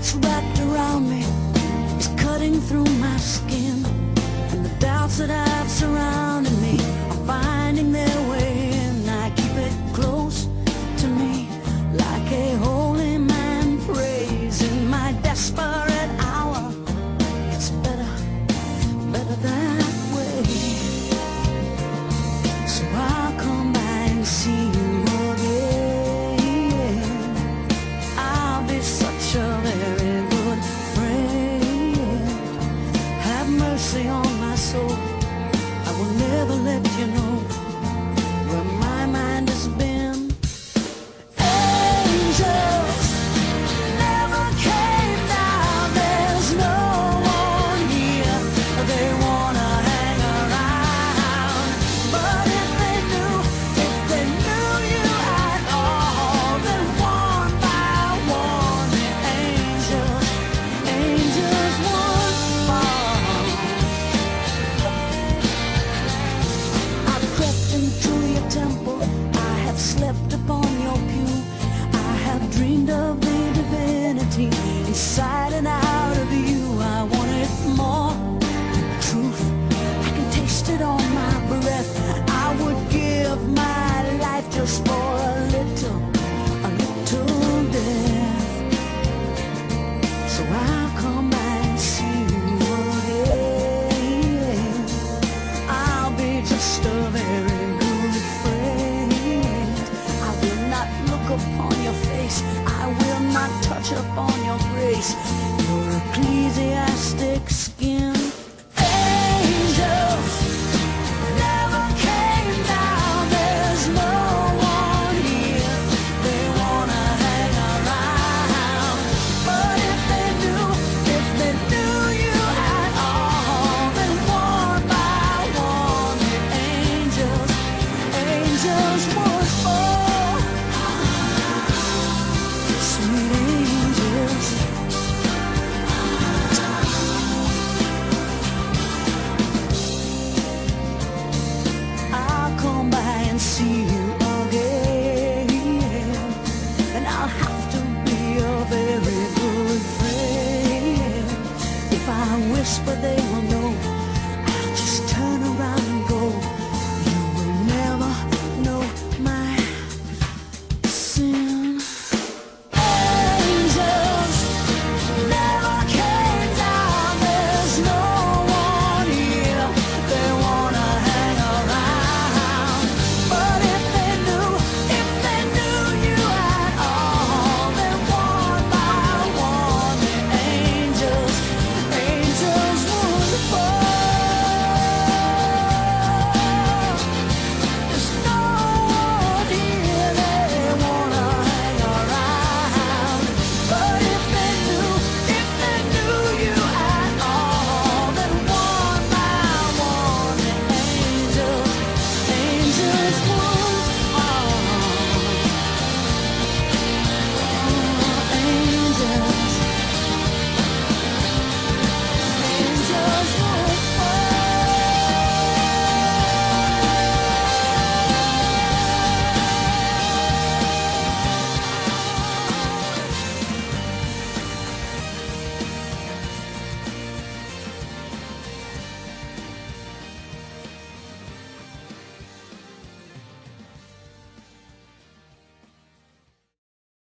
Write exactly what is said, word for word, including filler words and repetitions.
that's wrapped around me is cutting through my skin, and the doubts that have surrounded me are finding their way in. I keep it close to me like a holy man prays in my desperate hour. It's better, better that way. So I'll come by and see you again. I'll be such a very good friend. Have mercy on my soul. I will never let you know where my mind has been. Angels never came down. There's no one here. They wanna hang around, but if they knew, if they knew you at all, then one by one, the angels, angels would fall. I've crept into your temple, I have slept upon your pew, I have dreamed of the divinity inside and out of you. I wanted more truth, I can taste it on my breath. I would give my life just for a little, a little death. So I'll come by and see you again. I'll be just a very good friend. I will not look upon your face, I will not touch upon your grace, your ecclesiastic skin.